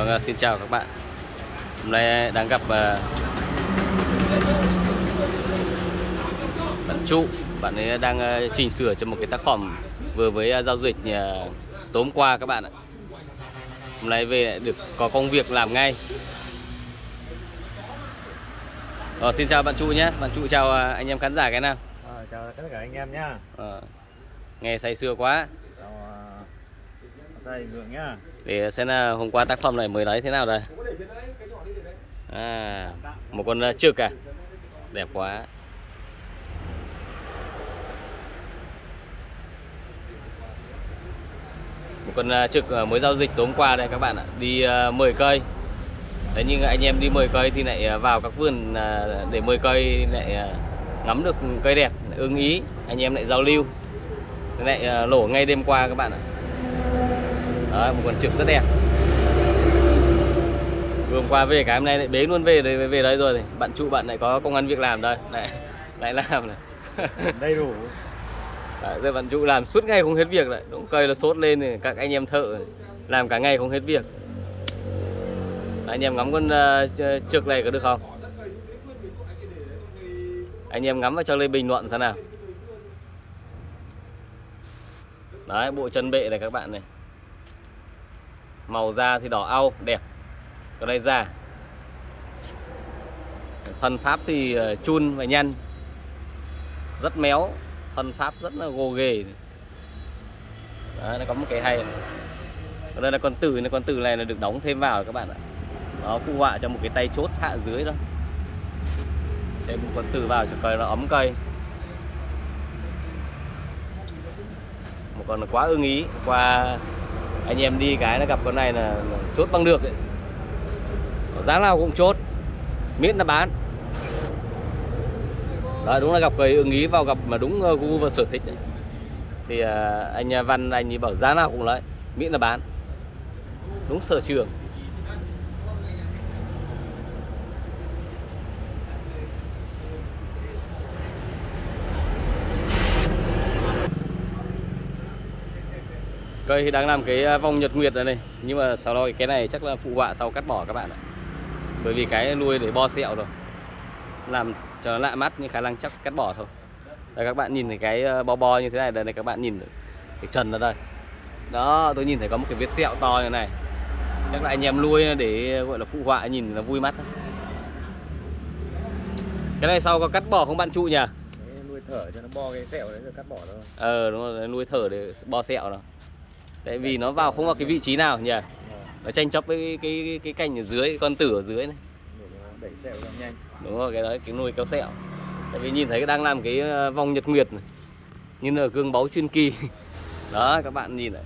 Vâng, xin chào các bạn. Hôm nay đang gặp bạn Trụ. Bạn ấy đang chỉnh sửa cho một cái tác phẩm vừa mới giao dịch tối hôm qua các bạn ạ. Hôm nay về lại được có công việc làm ngay. Xin chào bạn Trụ nhé. Bạn Trụ chào anh em khán giả cái nào. Chào tất cả anh em nhá. Nghe say sưa quá. Say ngượng nhá. Để xem là hôm qua tác phẩm này mới lấy thế nào đây. Một con trực à, đẹp quá. Một con trực mới giao dịch tối hôm qua đây các bạn ạ. Đi 10 cây. Đấy, nhưng anh em đi 10 cây thì lại vào các vườn để 10 cây lại ngắm được cây đẹp, ưng ý, anh em lại giao lưu. Thế lại lỗ ngay đêm qua các bạn ạ. Đấy, một con trực rất đẹp. Vừa hôm qua về cái hôm nay lại bế luôn về đây rồi thì bạn Trụ bạn lại có công ăn việc làm đây, lại làm này. Đầy đủ. Đấy, giờ bạn Trụ làm suốt ngày không hết việc lại, đống cây nó sốt lên thì các anh em thợ làm cả ngày không hết việc. Đấy, anh em ngắm con trực này có được không? Anh em ngắm và cho lên bình luận xem nào. Đấy, bộ chân bệ này các bạn này. Màu da thì đỏ au, đẹp. Còn đây da. Thân pháp thì chun và nhăn. Rất méo. Thân pháp rất là gồ ghề. Đấy, nó có một cái hay. Còn đây là con tử này là được đóng thêm vào các bạn ạ. Nó phụ họa cho một cái tay chốt hạ dưới đó. Thêm một con tử vào cho cây nó ấm cây. Một con quá ưng ý. Qua anh em đi cái nó gặp con này là chốt bằng được đấy. Giá nào cũng chốt, miễn là bán. Đấy, đúng là gặp cây ưng ý vào gặp mà đúng gu và sở thích đấy. Thì anh Văn anh ấy bảo giá nào cũng lấy, miễn là bán. Đúng sở trường. Cây thì đang làm cái vòng nhật nguyệt này, nhưng mà sau đó cái này chắc là phụ họa sau cắt bỏ các bạn ạ. Bởi vì cái nuôi để bo sẹo rồi, làm cho nó lạ mắt nhưng khả năng chắc cắt bỏ thôi. Đây các bạn nhìn thấy cái bo như thế này, đây này các bạn nhìn cái trần ở đây. Đó, tôi nhìn thấy có một cái vết sẹo to như này. Chắc là anh em nuôi để gọi là phụ họa nhìn nó vui mắt. Cái này sau có cắt bỏ không bạn Trụ nhỉ? Nuôi thở cho nó bo cái sẹo đấy rồi cắt bỏ thôi. Đúng rồi, nuôi thở để bo sẹo rồi. Tại vì nó vào không vào cái vị trí nào nhỉ? Nó tranh chấp với cái cành ở dưới, cái con tử ở dưới này. Đẩy sẹo ra nhanh. Đúng rồi, cái đấy, cái nuôi kéo sẹo. Tại vì nhìn thấy đang làm cái vòng nhật nguyệt này. Như là gương báu chuyên kỳ. Đó, các bạn nhìn này.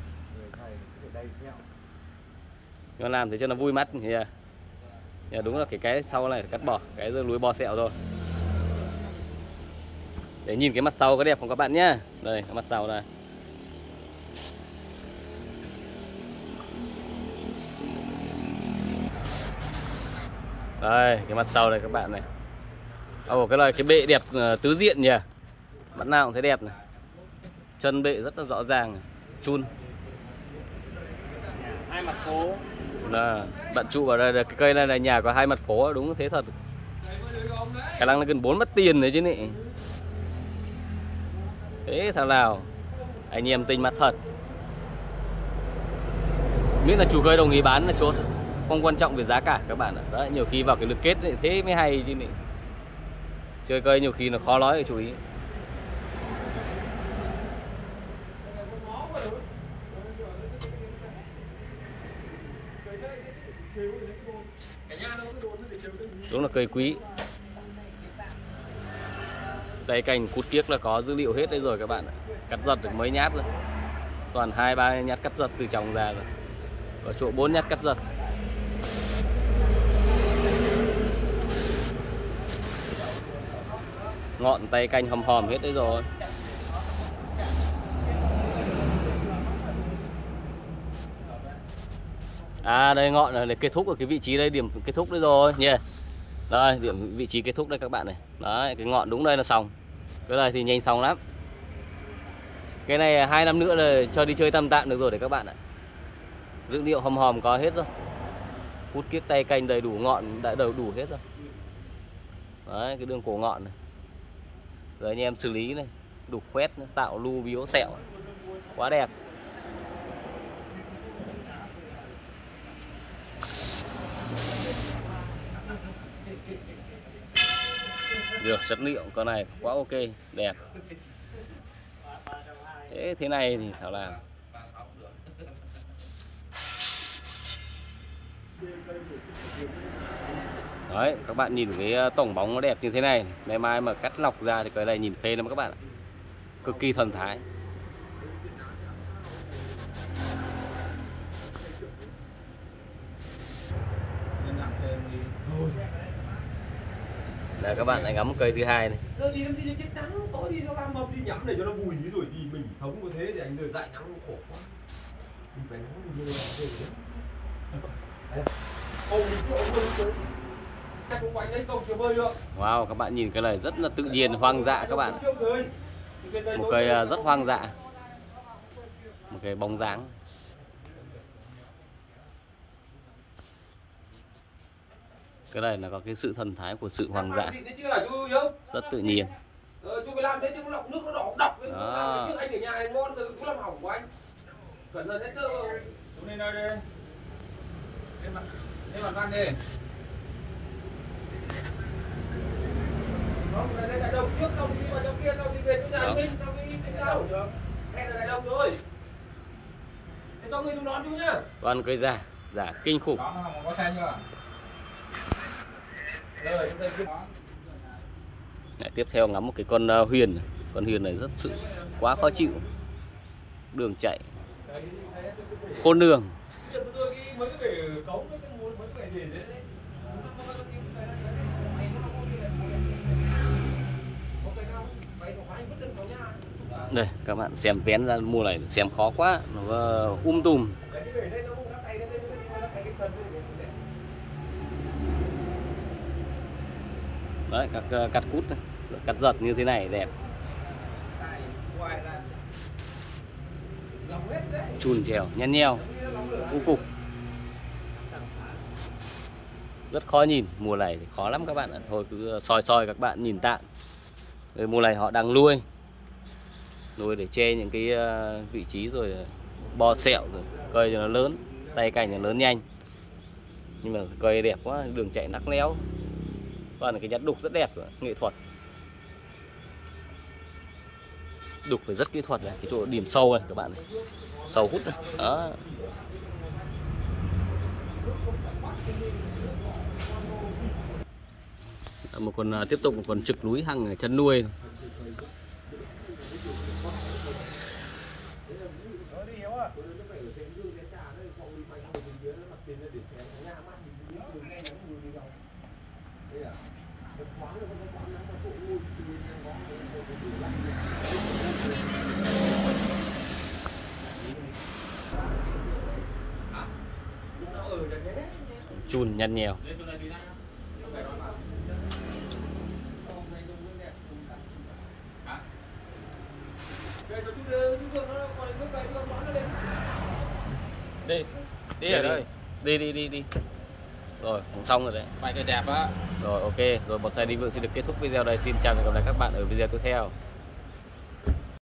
Nó làm thế cho nó vui mắt nhỉ? Đúng là cái sau này cắt bỏ, cái nuôi bo sẹo thôi. Để nhìn cái mặt sau có đẹp không các bạn nhá. Đây, cái mặt sau này. Đây, cái mặt sau này các bạn này. Cái này cái bệ đẹp tứ diện nhỉ. Bạn nào cũng thấy đẹp này. Chân bệ rất là rõ ràng này. Chun. Hai mặt phố. Bạn Trụ vào đây là cái cây này là nhà có hai mặt phố, đúng thế thật. Khả năng là gần 4 mất tiền đấy chứ nị. Thế sao nào. Anh em tinh mắt thật. Miễn là chủ cây đồng ý bán là chốt. Không quan trọng về giá cả các bạn ạ. Đấy, nhiều khi vào cái lực kết ấy, thế mới hay chứ nị. Chơi cây nhiều khi nó khó nói để chú ý. Đúng là cây quý. Đây cành cút kiếc là có dữ liệu hết đấy rồi các bạn ạ. Cắt giật được mấy nhát rồi. Toàn 2-3 nhát cắt giật từ trồng ra rồi. Có chỗ 4 nhát cắt giật. Ngọn tay canh hòm hòm hết đấy rồi. Đây ngọn này kết thúc ở cái vị trí đây, điểm kết thúc đấy rồi nhỉ. Đây, điểm vị trí kết thúc đây các bạn này. Đấy, cái ngọn đúng đây là xong. Cái này thì nhanh xong lắm. Cái này 2 năm nữa là cho đi chơi tạm tạm được rồi đấy các bạn ạ. Dữ liệu hòm hòm có hết rồi. Hút kiếc tay canh đầy đủ, ngọn đã đủ hết rồi. Đấy, cái đường cổ ngọn này. Rồi anh em xử lý này, đục khoét, tạo lu biếu sẹo. Quá đẹp. Được, chất liệu con này quá ok, đẹp. Thế này thì thảo làm. Đấy, các bạn nhìn cái tổng bóng nó đẹp như thế này. Ngày mai mà cắt lọc ra thì cái này nhìn phê lắm các bạn ạ. Cực kỳ thần thái. Đây các bạn, anh ngắm một cây thứ hai này. Đi làm gì cho chết nắng, tối đi nó làm mập đi nhắm để cho nó vùi đi rồi thì mình sống có thế thì anh giờ dạy nắng khổ quá. Mình phải nắng như thế này. Ôm đi chỗ bơi chơi. Không anh lấy công chưa bơi được. Wow, các bạn nhìn cái này rất là tự nhiên, hoang dã các bạn. Một cây rất hoang dã. Một cây bóng dáng. Cái này là có cái sự thần thái của sự hoang dã. Rất tự nhiên. Chú phải làm thế chứ lọc nước nó đỏ độc. Chứ anh ở nhà này ngon rồi cũng làm hỏng của anh. Cẩn thận hết sơ rồi. Xuống lên đây đi. Lên mặt văn đi. Không, đây đại đồng trước, xong đi vào trong kia, xong đi về chỗ nhà anh Minh, xong đi đâu. Hẹn ở đại đồng rồi. Thế cho người xuống đón chú nhá. Toàn cây giả kinh khủng. Đón không có xe chưa? Rồi, chúng ta Đấy, tiếp theo ngắm một cái con huyền. Con huyền này rất sự quá khó chịu. Đường chạy khôn lường. Đây các bạn xem vén ra mua này xem khó quá, nó tùm. Đấy, các cắt cút này, cắt giật như thế này đẹp. Chùn chèo, nhăn nheo, cục. Rất khó nhìn, mùa này thì khó lắm các bạn ạ. Thôi cứ soi các bạn nhìn tạm. Rồi mùa này họ đang nuôi để che những cái vị trí rồi bo sẹo rồi cây cho nó lớn, tay cành nó lớn nhanh. Nhưng mà cây đẹp quá, đường chạy nắc léo. Còn cái nhát đục rất đẹp rồi, nghệ thuật. Đục phải rất kỹ thuật này, cái chỗ điểm sâu này các bạn này. Sâu hút này. Đó. Tiếp tục một con trực núi hằng chân nuôi. Chùn nhăn nhèo. Đi ở đây. Đi. Rồi, xong rồi đấy. Bài cây đẹp á. Rồi ok, rồi Bonsai Đinh Vượng xin được kết thúc video đây. Xin chào và hẹn gặp lại các bạn ở video tiếp theo.